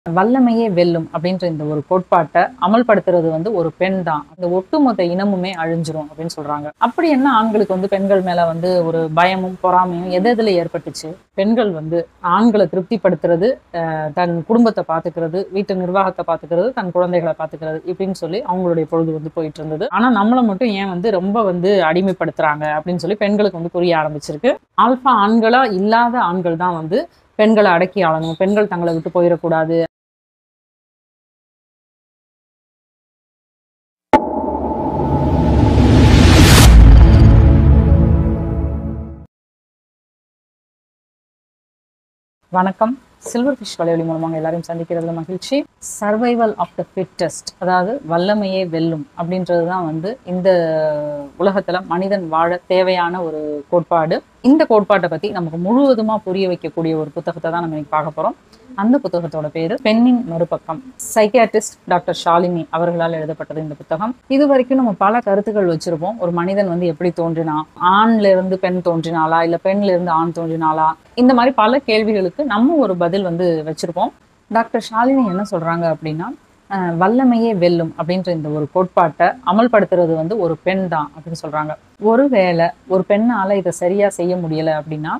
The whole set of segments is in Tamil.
வல்லமையே வெல்லும் அப்படின்ற இந்த ஒரு கோட்பாட்டை அமல்படுத்துறது வந்து ஒரு பெண் தான். அந்த ஒட்டுமொத்த இனமுமே அழிஞ்சிரும் அப்படின்னு சொல்றாங்க. அப்படி என்ன ஆண்களுக்கு வந்து பெண்கள் மேல வந்து ஒரு பயமும் பொறாமையும் எதுல ஏற்பட்டுச்சு? பெண்கள் வந்து ஆண்களை திருப்திப்படுத்துறது, தன் குடும்பத்தை பாத்துக்கிறது, வீட்டு நிர்வாகத்தை பாத்துக்கிறது, தன் குழந்தைகளை பாத்துக்கிறது இப்படின்னு சொல்லி அவங்களுடைய பொழுது வந்து போயிட்டு இருந்தது. ஆனா நம்மளை மட்டும் ஏன் வந்து ரொம்ப வந்து அடிமைப்படுத்துறாங்க அப்படின்னு சொல்லி பெண்களுக்கு வந்து புரிய ஆரம்பிச்சிருக்கு. ஆல்பா ஆண்களா இல்லாத ஆண்கள் தான் வந்து பெண்களை அடக்கி ஆளணும், பெண்கள் தங்களை விட்டு போயிடக்கூடாது. வணக்கம். சில்வர் ஃபிஷ் வலையொலி மூலமாக எல்லாரையும் சந்திக்கிறதுல மகிழ்ச்சி. சர்வைவல் ஆஃப் த ஃபிட்டஸ்ட், அதாவது வல்லமையே வெல்லும் அப்படின்றது தான் வந்து இந்த உலகத்துல மனிதன் வாழ தேவையான ஒரு கோட்பாடு. இந்த கோட்பாட்டை பத்தி நமக்கு முழுவதுமா புரிய வைக்கக்கூடிய ஒரு புத்தகத்தை தான் நம்ம இன்னைக்கு பார்க்க போறோம். அந்த புத்தகத்தோட பேரு பெண்ணின் மறுபக்கம். சைக்கியாட்ரிஸ்ட் டாக்டர் ஷாலினி அவர்களால் எழுதப்பட்டது இந்த புத்தகம். இது வரைக்கும் நம்ம பல கருத்துக்கள் வச்சிருப்போம். ஒரு மனிதன் வந்து எப்படி தோன்றினா, ஆண்ல இருந்து பெண் தோன்றினாளா, இல்ல பெண்ல இருந்து ஆண் தோன்றினாளா, இந்த மாதிரி பல கேள்விகளுக்கு நம்ம ஒரு பதில் வந்து வச்சிருப்போம். டாக்டர் ஷாலினி என்ன சொல்றாங்க அப்படின்னா, வல்லமையே வெல்லும் அப்படின்ற இந்த ஒரு கோட்பாட்டை அமல்படுத்துறது வந்து ஒரு பெண் தான் அப்படின்னு சொல்றாங்க. ஒருவேளை ஒரு பெண்ணால இதை சரியா செய்ய முடியல அப்படின்னா,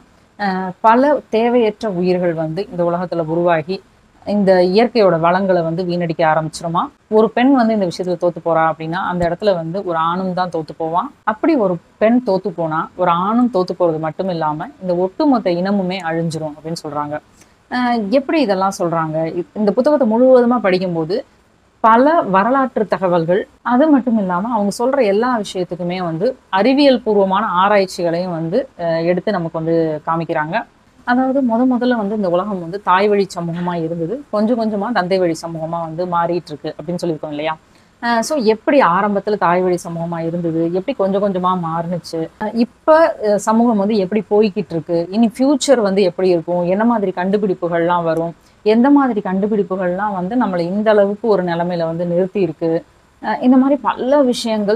பல தேவையற்ற உயிர்கள் வந்து இந்த உலகத்துல உருவாகி இந்த இயற்கையோட வளங்களை வந்து வீணடிக்க ஆரம்பிச்சிருமா. ஒரு பெண் வந்து இந்த விஷயத்துல தோத்து போறா அப்படின்னா அந்த இடத்துல வந்து ஒரு ஆணும் தான் தோத்து போவான். அப்படி ஒரு பெண் தோத்து போனா ஒரு ஆணும் தோத்து போறது மட்டும் இல்லாம இந்த ஒட்டுமொத்த இனமுமே அழிஞ்சிரும் அப்படின்னு சொல்றாங்க. எப்படி இதெல்லாம் சொல்றாங்க? இந்த புத்தகத்தை முழுவதுமா படிக்கும்போது பல வரலாற்று தகவல்கள், அது மட்டும் இல்லாம அவங்க சொல்ற எல்லா விஷயத்துக்குமே வந்து அறிவியல் பூர்வமான ஆராய்ச்சிகளையும் வந்து எடுத்து நமக்கு வந்து காமிக்கிறாங்க. அதாவது முதல்ல வந்து இந்த உலகம் வந்து தாய் வழி சமூகமா இருந்தது, கொஞ்சம் கொஞ்சமா தந்தை வழி சமூகமா வந்து மாறிட்டு இருக்கு அப்படின்னு சொல்லியிருக்கோம் இல்லையா. ஸோ எப்படி ஆரம்பத்துல தாய் வழி சமூகமா இருந்தது, எப்படி கொஞ்சம் கொஞ்சமா மாறுனுச்சு, இப்ப சமூகம் வந்து எப்படி போய்கிட்டு இருக்கு, இனி ஃபியூச்சர் வந்து எப்படி இருக்கும், என்ன மாதிரி கண்டுபிடிப்புகள்லாம் வரும், எந்த மாதிரி கண்டுபிடிப்புகள்லாம் வந்து நம்மளை இந்த அளவுக்கு ஒரு நிலைமையில வந்து நிறுத்தி இருக்கு. இந்த மாதிரி பல விஷயங்கள்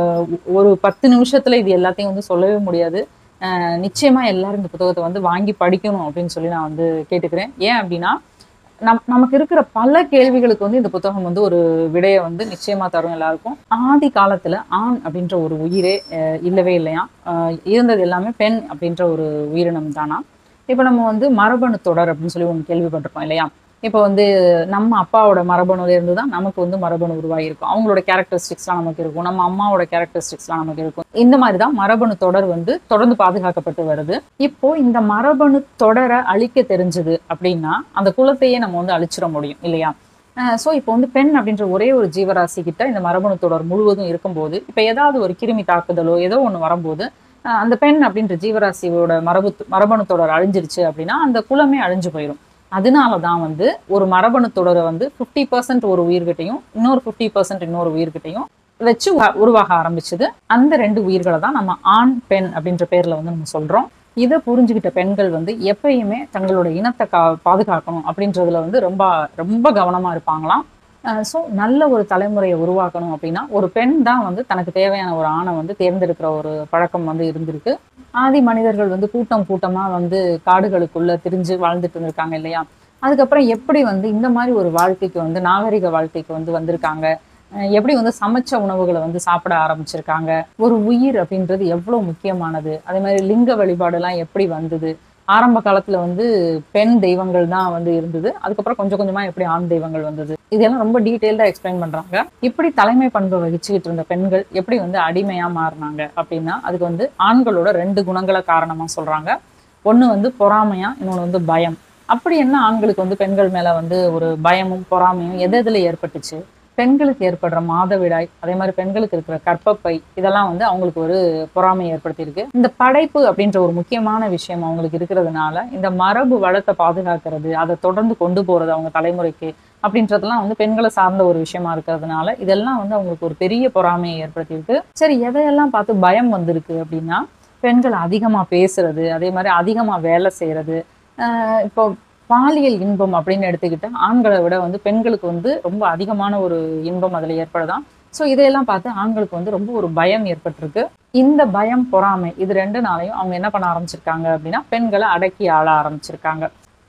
ஒரு 10 நிமிஷத்துல இது எல்லாத்தையும் வந்து சொல்லவே முடியாது. நிச்சயமா எல்லாரும் இந்த புத்தகத்தை வந்து வாங்கி படிக்கணும் அப்படின்னு சொல்லி நான் வந்து கேட்டுக்கிறேன். ஏன் அப்படின்னா நமக்கு இருக்கிற பல கேள்விகளுக்கு வந்து இந்த புத்தகம் வந்து ஒரு விடையை வந்து நிச்சயமா தரும் எல்லாருக்கும். ஆதி காலத்துல ஆண் அப்படின்ற ஒரு உயிரே இல்லவே இல்லையா. இருந்தது எல்லாமே பெண் அப்படின்ற ஒரு உயிரினம் தானா. இப்ப நம்ம வந்து மரபணு தொடர் அப்படின்னு சொல்லி ஒன்று கேள்விப்பட்டிருக்கோம் இல்லையா. இப்போ வந்து நம்ம அப்பாவோட மரபணுல இருந்து தான் நமக்கு வந்து மரபணு உருவாகிருக்கும். அவங்களோட கேரக்டரிஸ்டிக்ஸ்லாம் நமக்கு இருக்கும், நம்ம அம்மாவோட கேரக்டரிஸ்டிக்ஸ்லாம் நமக்கு இருக்கும். இந்த மாதிரி தான் மரபணு தொடர் வந்து தொடர்ந்து பாதுகாக்கப்பட்டு வருது. இப்போ இந்த மரபணு தொடரை அழிக்க தெரிஞ்சது அப்படின்னா அந்த குலத்தையே நம்ம வந்து அழிச்சிட முடியும் இல்லையா. ஸோ இப்போ வந்து பெண் அப்படின்ற ஒரே ஒரு ஜீவராசி கிட்ட இந்த மரபணு தொடர் முழுவதும் இருக்கும்போது, இப்போ ஏதாவது ஒரு கிருமி தாக்குதலோ ஏதோ ஒன்று வரும்போது அந்த பெண் அப்படின்ற ஜீவராசியோட மரபணு தொடர் அழிஞ்சிருச்சு அப்படின்னா அந்த குலமே அழிஞ்சு போயிடும். அதனாலதான் வந்து ஒரு மரபணு தொடரை வந்து 50% ஒரு உயிர்கிட்டையும் இன்னொரு 50% இன்னொரு உயிர்கிட்டையும் வச்சு உருவாக ஆரம்பிச்சது. அந்த 2 உயிர்களை தான் நம்ம ஆண் பெண் அப்படின்ற பேர்ல வந்து நம்ம சொல்றோம். இதை புரிஞ்சுக்கிட்ட பெண்கள் வந்து எப்பயுமே தங்களோட இனத்தை பாதுகாக்கணும் அப்படின்றதுல வந்து ரொம்ப ரொம்ப கவனமா இருப்பாங்களாம். ஸோ நல்ல ஒரு தலைமுறையை உருவாக்கணும் அப்படின்னா ஒரு பெண் தான் வந்து தனக்கு தேவையான ஒரு ஆணை வந்து தேர்ந்தெடுக்கிற ஒரு பழக்கம் வந்து இருந்திருக்கு. ஆதி மனிதர்கள் வந்து கூட்டம் கூட்டமா வந்து காடுகளுக்குள்ள திரிஞ்சு வாழ்ந்துட்டு இருந்திருக்காங்க இல்லையா. அதுக்கப்புறம் எப்படி வந்து இந்த மாதிரி ஒரு வாழ்க்கைக்கு வந்து நாகரிக வாழ்க்கைக்கு வந்து வந்திருக்காங்க, எப்படி வந்து சமைச்ச உணவுகளை வந்து சாப்பிட ஆரம்பிச்சிருக்காங்க, ஒரு உயிர் அப்படின்றது எவ்வளவு முக்கியமானது, அதே மாதிரி லிங்க வழிபாடெல்லாம் எப்படி வந்தது, ஆரம்ப காலத்துல வந்து பெண் தெய்வங்கள் தான் வந்து இருந்தது, அதுக்கப்புறம் கொஞ்சம் கொஞ்சமா எப்படி ஆண் தெய்வங்கள் வந்தது, இதெல்லாம் ரொம்ப டீட்டெயில்டா எக்ஸ்பிளைன் பண்றாங்க. இப்படி தலைமை பண்பை வகிச்சுக்கிட்டு இருந்த பெண்கள் எப்படி வந்து அடிமையா மாறினாங்க அப்படின்னா அதுக்கு வந்து ஆண்களோட 2 குணங்களை காரணமா சொல்றாங்க. ஒண்ணு வந்து பொறாமையா, இன்னொன்னு வந்து பயம். அப்படி என்ன ஆண்களுக்கு வந்து பெண்கள் மேல வந்து ஒரு பயமும் பொறாமையும் எதுல ஏற்பட்டுச்சு? பெண்களுக்கு ஏற்படுற மாதவிடாய், அதே மாதிரி பெண்களுக்கு இருக்கிற கர்ப்பப்பை, இதெல்லாம் வந்து அவங்களுக்கு ஒரு பொறாமையை ஏற்படுத்தியிருக்கு. இந்த படைப்பு அப்படின்ற ஒரு முக்கியமான விஷயம் அவங்களுக்கு இருக்கிறதுனால இந்த மரபு வளத்தை பாதுகாக்கிறது, அதை தொடர்ந்து கொண்டு போறது அவங்க தலைமுறைக்கு அப்படின்றதெல்லாம் வந்து பெண்களை சார்ந்த ஒரு விஷயமா இருக்கிறதுனால இதெல்லாம் வந்து அவங்களுக்கு ஒரு பெரிய பொறாமையை ஏற்படுத்தியிருக்கு. சரி, எதையெல்லாம் பார்த்து பயம் வந்திருக்கு அப்படின்னா பெண்கள் அதிகமா பேசுறது, அதே மாதிரி அதிகமா வேலை செய்யறது. இப்போ பாலியல் இன்பம் அப்படின்னு எடுத்துக்கிட்டா ஆண்களை விட வந்து பெண்களுக்கு வந்து ரொம்ப அதிகமான ஒரு இன்பம் அதுல ஏற்படுதான். ஸோ இதையெல்லாம் பார்த்து ஆண்களுக்கு வந்து ரொம்ப ஒரு பயம் ஏற்பட்டிருக்கு. இந்த பயம் பொறாமை இது 2 நாளையும் அவங்க என்ன பண்ண ஆரம்பிச்சிருக்காங்க அப்படின்னா பெண்களை அடக்கி ஆள ஆரம்பிச்சிருக்காங்க.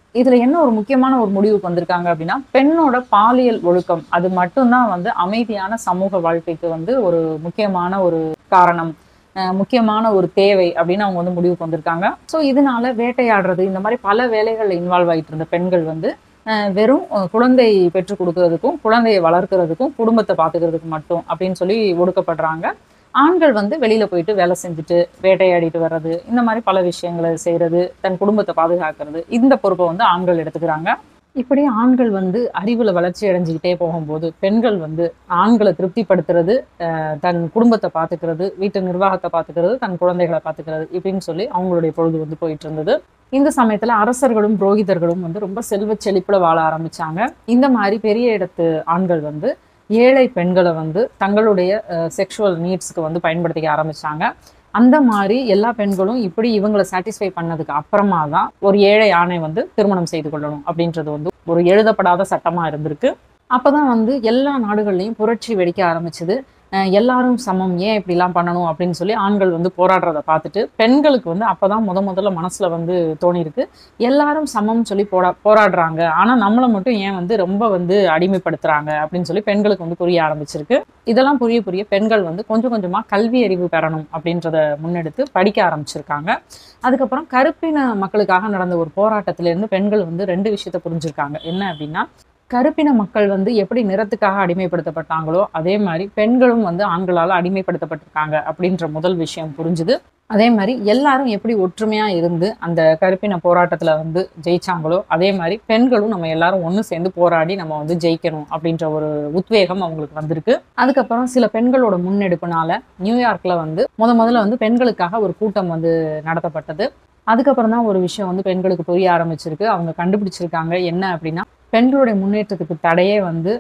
இதுல என்ன ஒரு முக்கியமான ஒரு முடிவுக்கு வந்திருக்காங்க அப்படின்னா, பெண்ணோட பாலியல் ஒழுக்கம் அது மட்டும்தான் வந்து அமைதியான சமூக வாழ்க்கைக்கு வந்து ஒரு முக்கியமான ஒரு காரணம், முக்கியமான ஒரு தேவை அப்படின்னு அவங்க வந்து முடிவுக்கு வந்திருக்காங்க. ஸோ இதனால வேட்டையாடுறது இந்த மாதிரி பல வேலைகள்ல இன்வால்வ் ஆயிட்டு இருந்த பெண்கள் வந்து வெறும் குழந்தை பெற்றுக் கொடுக்கறதுக்கும் குழந்தையை வளர்க்கறதுக்கும் குடும்பத்தை பார்த்துக்கிறதுக்கு மட்டும் அப்படின்னு சொல்லி ஒடுக்கப்படுறாங்க. ஆண்கள் வந்து வெளியில போயிட்டு வேலை செஞ்சுட்டு வேட்டையாடிட்டு வர்றது இந்த மாதிரி பல விஷயங்களை செய்யறது, தன் குடும்பத்தை பாதுகாக்கிறது, இந்த பொறுப்பை வந்து ஆண்கள் எடுத்துக்கிறாங்க. இப்படி ஆண்கள் வந்து அறிவுல வளர்ச்சி அடைஞ்சுக்கிட்டே போகும்போது பெண்கள் வந்து ஆண்களை திருப்திப்படுத்துறது, தன் குடும்பத்தை பார்த்துக்கிறது, வீட்டு நிர்வாகத்தை பார்த்துக்கிறது, தன் குழந்தைகளை பார்த்துக்கிறது இப்படின்னு சொல்லி அவங்களுடைய பொழுது வந்து போயிட்டு இருந்தது. இந்த சமயத்துல அரசர்களும் புரோகிதர்களும் வந்து ரொம்ப செல்வ செழிப்புல வாழ ஆரம்பிச்சாங்க. இந்த மாதிரி பெரிய இடத்து ஆண்கள் வந்து ஏழை பெண்களை வந்து தங்களுடைய செக்ஷுவல் நீட்ஸ்க்கு வந்து பயன்படுத்திக்க ஆரம்பிச்சாங்க. அந்த மாதிரி எல்லா பெண்களும் இப்படி இவங்களை சாட்டிஸ்ஃபை பண்ணதுக்கு அப்புறமா தான் ஒரு ஏழை ஆணை வந்து திருமணம் செய்து கொள்ளணும் அப்படின்றது வந்து ஒரு எழுதப்படாத சட்டமா இருந்திருக்கு. அப்பதான் வந்து எல்லா நாடுகள்லையும் புரட்சி வெடிக்க ஆரம்பிச்சது. எல்லாரும் சமம், ஏன் இப்படிலாம் பண்ணணும் அப்படின்னு சொல்லி ஆண்கள் வந்து போராடுறதை பார்த்துட்டு பெண்களுக்கு வந்து அப்பதான் முதல்ல மனசுல வந்து தோணியிருக்கு, எல்லாரும் சமம் சொல்லி போராடுறாங்க, ஆனா நம்மளை மட்டும் ஏன் வந்து ரொம்ப வந்து அடிமைப்படுத்துறாங்க அப்படின்னு சொல்லி பெண்களுக்கு வந்து புரிய ஆரம்பிச்சிருக்கு. இதெல்லாம் புரிய புரிய பெண்கள் வந்து கொஞ்சம் கொஞ்சமா கல்வி அறிவு பெறணும் அப்படின்றத முன்னெடுத்து படிக்க ஆரம்பிச்சிருக்காங்க. அதுக்கப்புறம் கருப்பின மக்களுக்காக நடந்த ஒரு போராட்டத்திலிருந்து பெண்கள் வந்து 2 விஷயத்த புரிஞ்சிருக்காங்க. என்ன அப்படின்னா, கருப்பின மக்கள் வந்து எப்படி நிறத்துக்காக அடிமைப்படுத்தப்பட்டாங்களோ அதே மாதிரி பெண்களும் வந்து ஆண்களால் அடிமைப்படுத்தப்பட்டிருக்காங்க அப்படின்ற முதல் விஷயம் புரிஞ்சுது. அதே மாதிரி எல்லாரும் எப்படி ஒற்றுமையா இருந்து அந்த கருப்பின போராட்டத்துல வந்து ஜெயிச்சாங்களோ அதே மாதிரி பெண்களும் நம்ம எல்லாரும் ஒன்று சேர்ந்து போராடி நம்ம வந்து ஜெயிக்கணும் அப்படின்ற ஒரு உத்வேகம் அவங்களுக்கு வந்திருக்கு. அதுக்கப்புறம் சில பெண்களோட முன்னெடுப்புனால நியூயார்க்ல வந்து முதல்ல வந்து பெண்களுக்காக ஒரு கூட்டம் வந்து நடத்தப்பட்டது. அதுக்கப்புறம் தான் ஒரு விஷயம் வந்து பெண்களுக்கு புரிய ஆரம்பிச்சிருக்கு. அவங்க கண்டுபிடிச்சிருக்காங்க என்ன அப்படின்னா, பெண்களுடைய முன்னேற்றத்துக்கு தடையே வந்து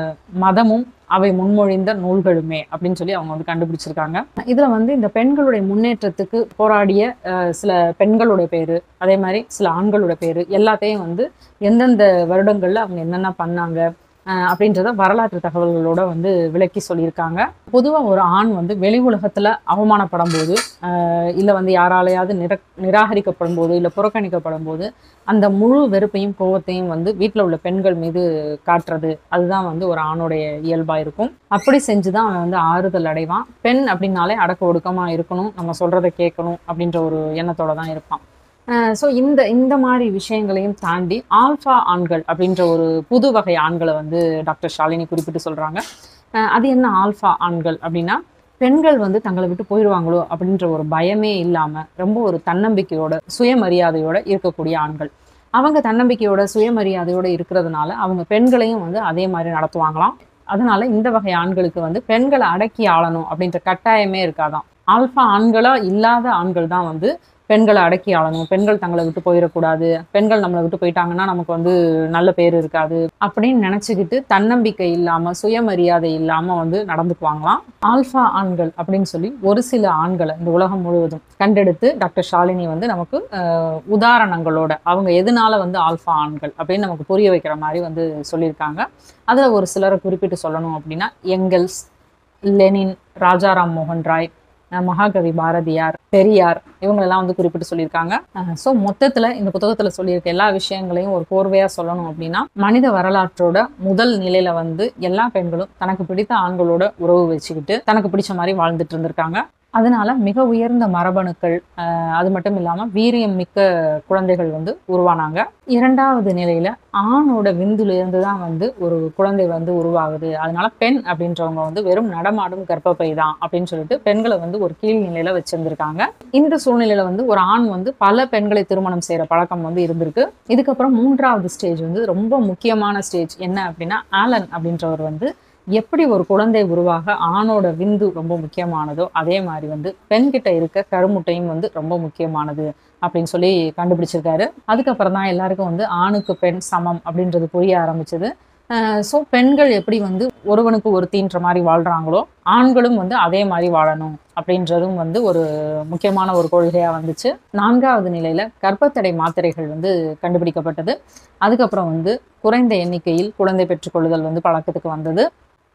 மதமும் அவை முன்மொழிந்த நூல்களுமே அப்படின்னு சொல்லி அவங்க வந்து கண்டுபிடிச்சிருக்காங்க. இதுல வந்து இந்த பெண்களுடைய முன்னேற்றத்துக்கு போராடிய சில பெண்களோட பேரு, அதே மாதிரி சில ஆண்களோட பேரு எல்லாத்தையும் வந்து எந்தெந்த வருடங்கள்ல அவங்க என்னென்ன பண்ணாங்க அப்படின்றத வரலாற்று தகவல்களோட வந்து விளக்கி சொல்லியிருக்காங்க. பொதுவாக ஒரு ஆண் வந்து வெளி உலகத்துல அவமானப்படும் போது, இல்லை வந்து யாராலையாவது நிராகரிக்கப்படும் போது, இல்லை புறக்கணிக்கப்படும் போது அந்த முழு வெறுப்பையும் கோவத்தையும் வந்து வீட்டில் உள்ள பெண்கள் மீது காட்டுறது, அதுதான் வந்து ஒரு ஆணுடைய இயல்பா இருக்கும். அப்படி செஞ்சுதான் அவன் வந்து ஆறுதல் அடைவான். பெண் அப்படின்னாலே அடக்க ஒடுக்கமா இருக்கணும், நம்ம சொல்றதை கேட்கணும் அப்படின்ற ஒரு எண்ணத்தோட தான் இருப்பான். ஸோ இந்த மாதிரி விஷயங்களையும் தாண்டி ஆல்ஃபா ஆண்கள் அப்படின்ற ஒரு புது வகை ஆண்களை வந்து டாக்டர் ஷாலினி குறிப்பிட்டு சொல்றாங்க. அது என்ன ஆல்ஃபா ஆண்கள் அப்படின்னா, பெண்கள் வந்து தங்களை விட்டு போயிடுவாங்களோ அப்படின்ற ஒரு பயமே இல்லாம ரொம்ப ஒரு தன்னம்பிக்கையோட சுயமரியாதையோட இருக்கக்கூடிய ஆண்கள். அவங்க தன்னம்பிக்கையோட சுயமரியாதையோட இருக்கிறதுனால அவங்க பெண்களையும் வந்து அதே மாதிரி நடத்துவாங்களாம். அதனால இந்த வகை ஆண்களுக்கு வந்து பெண்களை அடக்கி ஆளணும் அப்படின்ற கட்டாயமே இருக்காதான். ஆல்ஃபா ஆண்களா இல்லாத ஆண்கள் தான் வந்து பெண்களை அடக்கி ஆளணும், பெண்கள் தங்களை விட்டு போயிடக்கூடாது, பெண்கள் நம்மளை விட்டு போயிட்டாங்கன்னா நமக்கு வந்து நல்ல பேர் இருக்காது அப்படின்னு நினைச்சுக்கிட்டு தன்னம்பிக்கை இல்லாம சுயமரியாதை இல்லாம வந்து நடந்துக்குவாங்களாம். ஆல்ஃபா ஆண்கள் அப்படின்னு சொல்லி ஒரு சில ஆண்களை இந்த உலகம் முழுவதும் கண்டெடுத்து டாக்டர் ஷாலினி வந்து நமக்கு உதாரணங்களோட அவங்க எதனால வந்து ஆல்ஃபா ஆண்கள் அப்படின்னு நமக்கு புரிய வைக்கிற மாதிரி வந்து சொல்லியிருக்காங்க. அதுல ஒரு சிலரை குறிப்பிட்டு சொல்லணும் அப்படின்னா, எங்கெல்ஸ், லெனின், ராஜாராம் மோகன் ராய், மகாகவி பாரதியார், பெரியார், இவங்களெல்லாம் வந்து குறிப்பிட்டு சொல்லியிருக்காங்க. ஸோ மொத்தத்துல இந்த புத்தகத்துல சொல்லியிருக்க எல்லா விஷயங்களையும் ஒரு கோர்வையா சொல்லணும் அப்படின்னா, மனித வரலாற்றோட முதல் நிலையில வந்து எல்லா பெண்களும் தனக்கு பிடித்த ஆண்களோட உறவு வச்சுக்கிட்டு தனக்கு பிடிச்ச மாதிரி வாழ்ந்துட்டு இருந்திருக்காங்க. அதனால மிக உயர்ந்த மரபணுக்கள், அது மட்டும் இல்லாம வீரியம் மிக்க குழந்தைகள் வந்து உருவானாங்க. 2வது நிலையில ஆணோட விந்துல இருந்து தான் வந்து ஒரு குழந்தை வந்து உருவாகுது. அதனால பெண் அப்படின்றவங்க வந்து வெறும் நடமாடும் கர்ப்பப்பை தான் அப்படின்னு சொல்லிட்டு பெண்களை வந்து ஒரு கீழ் நிலையில வச்சிருந்திருக்காங்க. இந்த சூழ்நிலையில வந்து ஒரு ஆண் வந்து பல பெண்களை திருமணம் செய்யற பழக்கம் வந்து இருந்திருக்கு. இதுக்கப்புறம் 3வது ஸ்டேஜ் வந்து ரொம்ப முக்கியமான ஸ்டேஜ் என்ன அப்படின்னா, ஆலன் அப்படின்றவர் வந்து எப்படி ஒரு குழந்தை உருவாக ஆணோட விந்து ரொம்ப முக்கியமானதோ அதே மாதிரி வந்து பெண்கிட்ட இருக்க கருமுட்டையும் வந்து ரொம்ப முக்கியமானது அப்படின்னு சொல்லி கண்டுபிடிச்சிருக்காரு. அதுக்கப்புறம் தான் எல்லாருக்கும் வந்து ஆணுக்கு பெண் சமம் அப்படின்றது புரிய ஆரம்பிச்சது. ஸோ பெண்கள் எப்படி வந்து ஒருவனுக்கு ஒருத்தின்ற மாதிரி வாழ்றாங்களோ ஆண்களும் வந்து அதே மாதிரி வாழணும் அப்படின்றதும் வந்து ஒரு முக்கியமான ஒரு கொள்கையா வந்துச்சு. 4வது நிலையில கர்ப்பத்தடை மாத்திரைகள் வந்து கண்டுபிடிக்கப்பட்டது. அதுக்கப்புறம் வந்து குறைந்த எண்ணிக்கையில் குழந்தை பெற்றுக்கொள்ளுதல் வந்து பழக்கத்துக்கு வந்தது.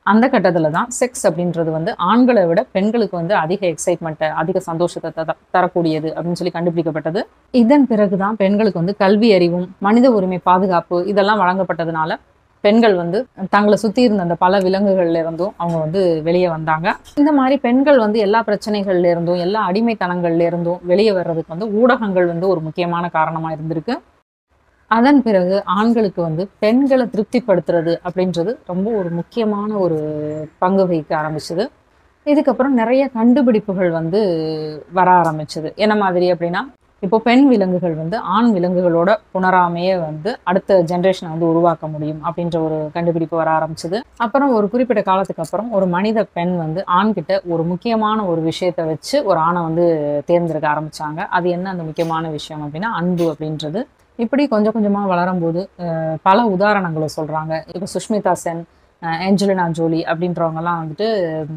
அந்த கட்டத்துல தான் செக்ஸ் அப்படின்றது வந்து ஆண்களை விட பெண்களுக்கு வந்து அதிக எக்ஸைட்மெண்ட்டை, அதிக சந்தோஷத்தை தரக்கூடியது அப்படின்னு சொல்லி கண்டுபிடிக்கப்பட்டது. இதன் பிறகுதான் பெண்களுக்கு வந்து கல்வி அறிவும் மனித உரிமை பாதுகாப்பு இதெல்லாம் வழங்கப்பட்டதுனால பெண்கள் வந்து தங்களை சுத்தி இருந்த அந்த பல விலங்குகள்ல இருந்தும் அவங்க வந்து வெளியே வந்தாங்க. இந்த மாதிரி பெண்கள் வந்து எல்லா பிரச்சனைகள்ல இருந்தும் எல்லா அடிமைத்தனங்கள்ல இருந்தும் வெளியே வர்றதுக்கு வந்து ஊடகங்கள் வந்து ஒரு முக்கியமான காரணமா இருந்திருக்கு. அதன் பிறகு ஆண்களுக்கு வந்து பெண்களை திருப்திப்படுத்துறது அப்படின்றது ரொம்ப ஒரு முக்கியமான ஒரு பங்கு வகிக்க ஆரம்பிச்சது. இதுக்கப்புறம் நிறைய கண்டுபிடிப்புகள் வந்து வர ஆரம்பிச்சது. என்ன மாதிரி அப்படின்னா, இப்போ பெண் விலங்குகள் வந்து ஆண் விலங்குகளோட புணராமையே வந்து அடுத்த ஜென்ரேஷனை வந்து உருவாக்க முடியும் அப்படின்ற ஒரு கண்டுபிடிப்பு வர ஆரம்பிச்சது. அப்புறம் ஒரு குறிப்பிட்ட காலத்துக்கு அப்புறம் ஒரு மனித பெண் வந்து ஆண்கிட்ட ஒரு முக்கியமான ஒரு விஷயத்தை வச்சு ஒரு ஆணை வந்து தேர்ந்தெடுக்க ஆரம்பிச்சாங்க. அது என்ன அந்த முக்கியமான விஷயம் அப்படின்னா அன்பு அப்படின்றது. இப்படி கொஞ்சம் கொஞ்சமாக வளரும்போது பல உதாரணங்களை சொல்கிறாங்க. இப்போ சுஷ்மிதா சென், ஏஞ்சலினா ஜோலி அப்படின்றவங்கலாம் வந்துட்டு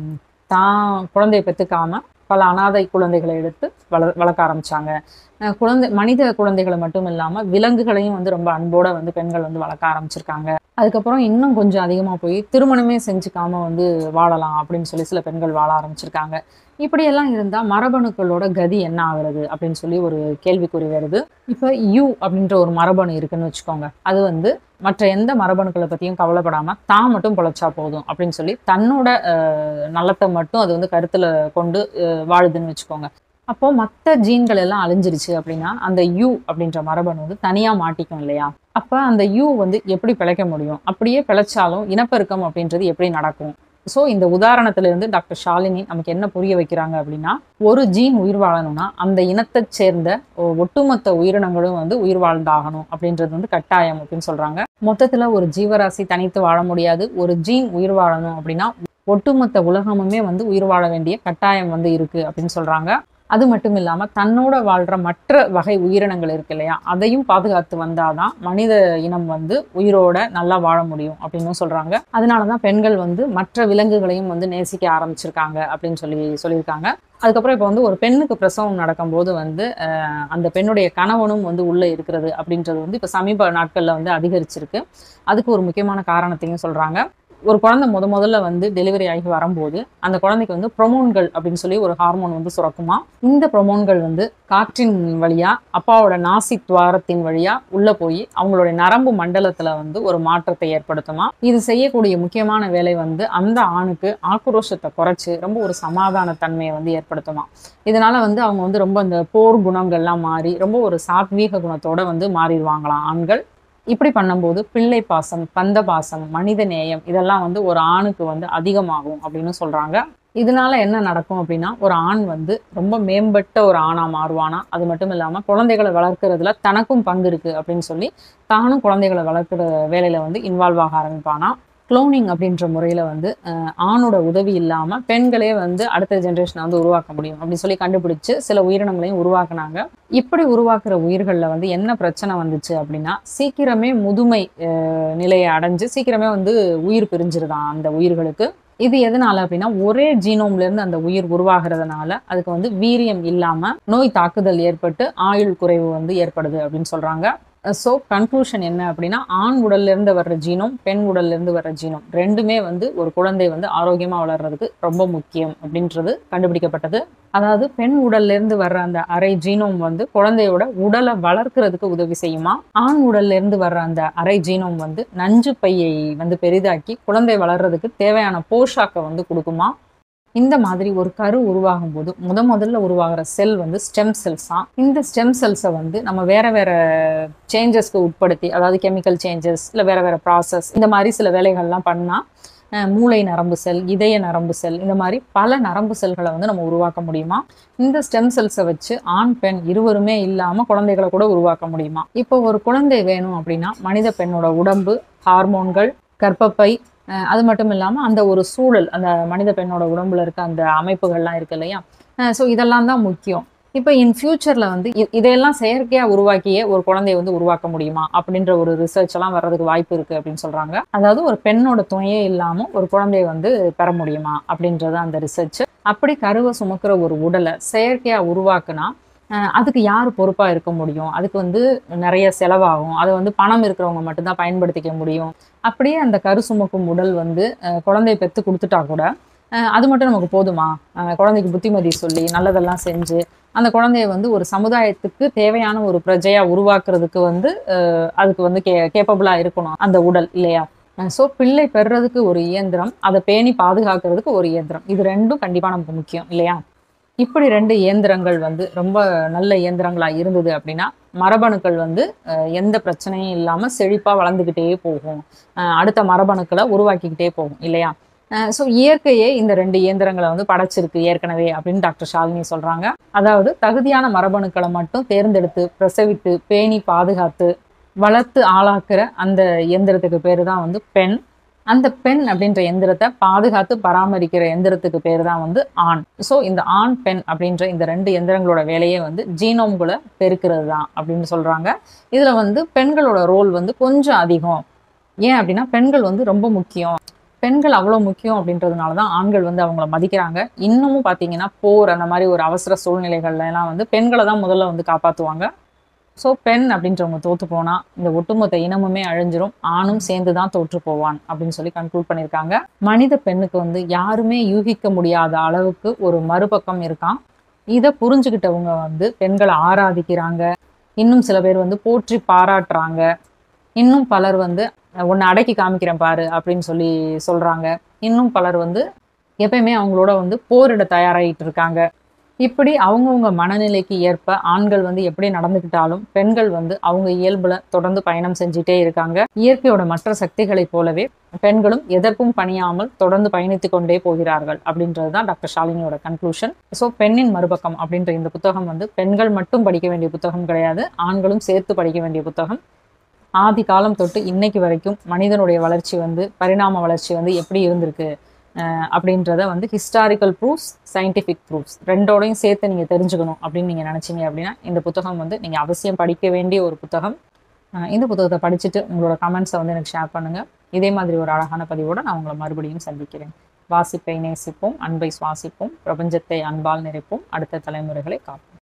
தான் குழந்தையை பெற்றுக்காம பல அனாதை குழந்தைகளை எடுத்து வளர்க்க ஆரம்பிச்சாங்க. மனித குழந்தைகளை மட்டும் இல்லாமல் விலங்குகளையும் வந்து ரொம்ப அன்போட வந்து பெண்கள் வந்து வளர்க்க ஆரம்பிச்சிருக்காங்க. அதுக்கப்புறம் இன்னும் கொஞ்சம் அதிகமாக போய் திருமணமே செஞ்சுக்காம வந்து வாழலாம் அப்படின்னு சொல்லி சில பெண்கள் வாழ ஆரம்பிச்சிருக்காங்க. இப்படியெல்லாம் இருந்தால் மரபணுக்களோட கதி என்ன ஆகுறது அப்படின்னு சொல்லி ஒரு கேள்விக்குறி வருது. இப்போ யூ அப்படின்ற ஒரு மரபணு இருக்குன்னு வச்சுக்கோங்க. அது வந்து மற்ற எந்த மரபணுக்களை பற்றியும் கவலைப்படாமல் தான் மட்டும் பொழைச்சா போதும் அப்படின்னு சொல்லி தன்னோட நலத்தை மட்டும் அது வந்து கருத்தில் கொண்டு வாழுதுன்னு வச்சுக்கோங்க. அப்போ மற்ற ஜீன்கள் எல்லாம் அழிஞ்சிருச்சு அப்படின்னா அந்த யூ அப்படின்ற மரபணு வந்து தனியாக மாட்டிக்கும் இல்லையா? அப்போ அந்த யூ வந்து எப்படி பிழைக்க முடியும்? அப்படியே பிழைச்சாலும் இனப்பெருக்கம் அப்படின்றது எப்படி நடக்கும்? ஸோ இந்த உதாரணத்திலிருந்து டாக்டர் ஷாலினி நமக்கு என்ன புரிய வைக்கிறாங்க அப்படின்னா, ஒரு ஜீன் உயிர் வாழணும்னா அந்த இனத்தை சேர்ந்த ஒட்டுமொத்த உயிரினங்களும் வந்து உயிர் வாழ்ந்தாகணும் அப்படின்றது வந்து கட்டாயம் அப்படின்னு சொல்றாங்க. மொத்தத்துல ஒரு ஜீவராசி தனித்து வாழ முடியாது. ஒரு ஜீன் உயிர் வாழணும் அப்படின்னா ஒட்டுமொத்த உலகமுமே வந்து உயிர் வாழ வேண்டிய கட்டாயம் வந்து இருக்கு அப்படின்னு சொல்றாங்க. அது மட்டும் இல்லாமல் தன்னோட வாழ்கிற மற்ற வகை உயிரினங்கள் இருக்கு இல்லையா, அதையும் பாதுகாத்து வந்தாதான் மனித இனம் வந்து உயிரோட நல்லா வாழ முடியும் அப்படின்னு சொல்கிறாங்க. அதனால தான் பெண்கள் வந்து மற்ற விலங்குகளையும் வந்து நேசிக்க ஆரம்பிச்சிருக்காங்க அப்படின்னு சொல்லியிருக்காங்க. அதுக்கப்புறம் இப்போ வந்து ஒரு பெண்ணுக்கு பிரசவம் நடக்கும்போது வந்து அந்த பெண்ணுடைய கணவனும் வந்து உள்ளே இருக்கிறது அப்படின்றது வந்து இப்போ சமீப நாட்களில் வந்து அதிகரிச்சிருக்கு. அதுக்கு ஒரு முக்கியமான காரணத்தையும் சொல்கிறாங்க. ஒரு குழந்தை முதல்ல வந்து டெலிவரி ஆகி வரும்போது அந்த குழந்தைக்கு வந்து ப்ரொமோன்கள் அப்படின்னு சொல்லி ஒரு ஹார்மோன் வந்து சுரக்குமா. இந்த ப்ரொமோன்கள் வந்து காற்றின் வழியா அப்பாவோட நாசி துவாரத்தின் வழியா உள்ள போய் அவங்களுடைய நரம்பு மண்டலத்துல வந்து ஒரு மாற்றத்தை ஏற்படுத்துமா. இது செய்யக்கூடிய முக்கியமான வேலை வந்து அந்த ஆணுக்கு ஆக்ரோஷத்தை குறைச்சு ரொம்ப ஒரு சமாதான தன்மையை வந்து ஏற்படுத்துமா. இதனால வந்து அவங்க வந்து ரொம்ப இந்த போர் குணங்கள்லாம் மாறி ரொம்ப ஒரு சாத்வீக குணத்தோட வந்து மாறிடுவாங்களாம் ஆண்கள். இப்படி பண்ணும்போது பிள்ளை பாசம், பந்த பாசம், மனித நேயம் இதெல்லாம் வந்து ஒரு ஆணுக்கு வந்து அதிகமாகும் அப்படின்னு சொல்றாங்க. இதனால என்ன நடக்கும் அப்படின்னா, ஒரு ஆண் வந்து ரொம்ப மேம்பட்ட ஒரு ஆணா மாறுவானா. அது மட்டும் இல்லாம குழந்தைகளை வளர்க்கறதுல தனக்கும் பங்கு இருக்கு அப்படின்னு சொல்லி தானும் குழந்தைகளை வளர்க்குற வேலையில வந்து இன்வால்வ் ஆக ஆரம்பிப்பானா. குளோனிங் அப்படின்ற முறையில் வந்து ஆணோட உதவி இல்லாமல் பெண்களே வந்து அடுத்த ஜென்ரேஷனை வந்து உருவாக்க முடியும் அப்படின்னு சொல்லி கண்டுபிடிச்சு சில உயிரினங்களையும் உருவாக்குனாங்க. இப்படி உருவாக்குற உயிர்களில் வந்து என்ன பிரச்சனை வந்துச்சு அப்படின்னா, சீக்கிரமே முதுமை நிலையை அடைஞ்சு சீக்கிரமே வந்து உயிர் பிரிஞ்சிருதான் அந்த உயிர்களுக்கு. இது எதனால அப்படின்னா, ஒரே ஜீனோம்லேருந்து அந்த உயிர் உருவாகிறதுனால அதுக்கு வந்து வீரியம் இல்லாமல் நோய் தாக்குதல் ஏற்பட்டு ஆயுள் குறைவு வந்து ஏற்படுது அப்படின்னு சொல்கிறாங்க. ஸோ கன்க்ளூஷன் என்ன அப்படின்னா, ஆண் உடல்லேருந்து வர்ற ஜீனோம், பெண் உடல்லேருந்து வர்ற ஜீனோம் ரெண்டுமே வந்து ஒரு குழந்தை வந்து ஆரோக்கியமாக வளர்றதுக்கு ரொம்ப முக்கியம் அப்படின்றது கண்டுபிடிக்கப்பட்டது. அதாவது பெண் உடல்லேருந்து வர்ற அந்த அரை ஜீனோம் வந்து குழந்தையோட உடலை வளர்க்கறதுக்கு உதவி செய்யுமா. ஆண் உடல்லேருந்து வர்ற அந்த அரை ஜீனோம் வந்து நஞ்சு பையை வந்து பெரிதாக்கி குழந்தை வளர்றதுக்கு தேவையான போஷாக்கை வந்து கொடுக்குமா. இந்த மாதிரி ஒரு கரு உருவாகும் போது முதல்ல உருவாகிற செல் வந்து ஸ்டெம் செல்ஸ் தான். இந்த ஸ்டெம் செல்ஸை வந்து நம்ம வேற சேஞ்சஸ்க்கு உட்படுத்தி, அதாவது கெமிக்கல் சேஞ்சஸ் இல்லை வேற ப்ராசஸ் இந்த மாதிரி சில வேலைகள்லாம் பண்ணால் மூளை நரம்பு செல், இதய நரம்பு செல் இந்த மாதிரி பல நரம்பு செல்களை வந்து நம்ம உருவாக்க முடியுமா. இந்த ஸ்டெம் செல்ஸை வச்சு ஆண் பெண் இருவருமே இல்லாமல் குழந்தைகளை கூட உருவாக்க முடியுமா. இப்போ ஒரு குழந்தை வேணும் அப்படின்னா மனித பெண்ணோட உடம்பு, ஹார்மோன்கள், கர்ப்பப்பை, அது மட்டும் இல்லாமல் அந்த ஒரு சூழல், அந்த மனித பெண்ணோட உடம்புல இருக்க அந்த அமைப்புகள்லாம் இருக்கு இல்லையா. ஸோ இதெல்லாம் தான் முக்கியம். இப்போ இன் ஃபியூச்சரில் வந்து இதையெல்லாம் செயற்கையாக உருவாக்கியே ஒரு குழந்தைய வந்து உருவாக்க முடியுமா அப்படின்ற ஒரு ரிசர்ச் எல்லாம் வர்றதுக்கு வாய்ப்பு இருக்குது அப்படின்னு சொல்கிறாங்க. அதாவது ஒரு பெண்ணோட துணையே இல்லாமல் ஒரு குழந்தைய வந்து பெற முடியுமா அப்படின்றது அந்த ரிசர்ச். அப்படி கருவை சுமக்கிற ஒரு உடலை செயற்கையாக உருவாக்குனா அதுக்கு யார் பொறுப்பாக இருக்க முடியும்? அதுக்கு வந்து நிறைய செலவாகும். அதை வந்து பணம் இருக்கிறவங்க மட்டும்தான் பயன்படுத்திக்க முடியும். அப்படியே அந்த கரு சுமக்கும் உடல் வந்து குழந்தைய பெற்று கொடுத்துட்டா கூட அது மட்டும் நமக்கு போதுமா? குழந்தைக்கு புத்திமதி சொல்லி நல்லதெல்லாம் செஞ்சு அந்த குழந்தைய வந்து ஒரு சமுதாயத்துக்கு தேவையான ஒரு பிரஜையா உருவாக்குறதுக்கு வந்து அதுக்கு வந்து கேப்பபிளாக இருக்கணும் அந்த உடல் இல்லையா? ஸோ பிள்ளை பெறுறதுக்கு ஒரு இயந்திரம், அதை பேணி பாதுகாக்கிறதுக்கு ஒரு இயந்திரம், இது ரெண்டும் கண்டிப்பாக நமக்கு முக்கியம் இல்லையா? இப்படி 2 இயந்திரங்கள் வந்து ரொம்ப நல்ல இயந்திரங்களா இருந்தது அப்படின்னா, மரபணுக்கள் வந்து எந்த பிரச்சனையும் இல்லாம செழிப்பா வளர்ந்துகிட்டே போகும். அடுத்த மரபணுக்கள உருவாக்கிக்கிட்டே போகும் இல்லையா? ஸோ இயற்கையே இந்த 2 இயந்திரங்கள வந்து படைச்சிருக்கு ஏற்கனவே அப்படின்னு டாக்டர் ஷாலினி சொல்றாங்க. அதாவது தகுதியான மரபணுக்கள மட்டும் தேர்ந்தெடுத்து, பிரசவித்து, பேணி பாதுகாத்து, வளர்த்து ஆளாக்குற அந்த இயந்திரத்துக்கு பேரு தான் வந்து பெண். அந்த பெண் அப்படின்ற எந்திரத்தை பாதுகாத்து பராமரிக்கிற எந்திரத்துக்கு பேர் தான் வந்து ஆண். ஸோ இந்த ஆண் பெண் அப்படின்ற இந்த 2 எந்திரங்களோட வேலையே வந்து ஜீனோம்களை பெருக்கிறது தான் அப்படின்னு சொல்றாங்க. இதுல வந்து பெண்களோட ரோல் வந்து கொஞ்சம் அதிகம். ஏன் அப்படின்னா பெண்கள் வந்து ரொம்ப முக்கியம். பெண்கள் அவ்வளோ முக்கியம் அப்படின்றதுனால தான் ஆண்கள் வந்து அவங்கள மதிக்கிறாங்க. இன்னமும் பார்த்தீங்கன்னா போர் அந்த மாதிரி ஒரு அவசர சூழ்நிலைகள்ல எல்லாம் வந்து பெண்களை தான் முதல்ல வந்து காப்பாற்றுவாங்க. ஸோ பெண் அப்படின்றவங்க தோற்று போனால் இந்த ஒட்டுமொத்த இனமுமே அழிஞ்சிரும், ஆணும் சேர்ந்து தான் தோற்று போவான் அப்படின்னு சொல்லி கன்க்ளூட் பண்ணியிருக்காங்க. மனித பெண்ணுக்கு வந்து யாருமே யூகிக்க முடியாத அளவுக்கு ஒரு மறுபக்கம் இருக்கான். இதை புரிஞ்சுக்கிட்டவங்க வந்து பெண்களை ஆராதிக்கிறாங்க. இன்னும் சில பேர் வந்து போற்றி பாராட்டுறாங்க. இன்னும் பலர் வந்து உன்னை அடக்கி காமிக்கிறேன் பாரு அப்படின்னு சொல்லி சொல்றாங்க. இன்னும் பலர் வந்து எப்பயுமே அவங்களோட வந்து போரிட தயாராகிட்டு இருக்காங்க. இப்படி அவங்கவுங்க மனநிலைக்கு ஏற்ப ஆண்கள் வந்து எப்படி நடந்துக்கிட்டாலும் பெண்கள் வந்து அவங்க இயல்புல தொடர்ந்து பயணம் செஞ்சுட்டே இருக்காங்க. இயற்கையோட மற்ற சக்திகளைப் போலவே பெண்களும் எதற்கும் பணியாமல் தொடர்ந்து பயணித்து கொண்டே போகிறார்கள் அப்படின்றது தான் டாக்டர் ஷாலினியோட கன்க்ளூஷன். ஸோ பெண்ணின் மறுபக்கம் அப்படின்ற இந்த புத்தகம் வந்து பெண்கள் மட்டும் படிக்க வேண்டிய புத்தகம் கிடையாது, ஆண்களும் சேர்த்து படிக்க வேண்டிய புத்தகம். ஆதி காலம் தொட்டு இன்னைக்கு வரைக்கும் மனிதனுடைய வளர்ச்சி வந்து பரிணாம வளர்ச்சி வந்து எப்படி இருந்திருக்கு அப்படின்றத வந்து ஹிஸ்டாரிக்கல் ப்ரூஃப்ஸ், சயின்டிஃபிக் ப்ரூஃப்ஸ் ரெண்டோடையும் சேர்த்து நீங்கள் தெரிஞ்சுக்கணும் அப்படின்னு நீங்கள் நினச்சிங்க அப்படின்னா இந்த புத்தகம் வந்து நீங்கள் அவசியம் படிக்க வேண்டிய ஒரு புத்தகம். இந்த புத்தகத்தை படிச்சுட்டு உங்களோட கமெண்ட்ஸை வந்து எனக்கு ஷேர் பண்ணுங்கள். இதே மாதிரி ஒரு அழகான பதிவோடு நான் உங்களை மறுபடியும் சந்திக்கிறேன். வாசிப்பை நேசிப்போம், அன்பை சுவாசிப்போம், பிரபஞ்சத்தை அன்பால் நிறைப்போம், அடுத்த தலைமுறைகளை காப்போம்.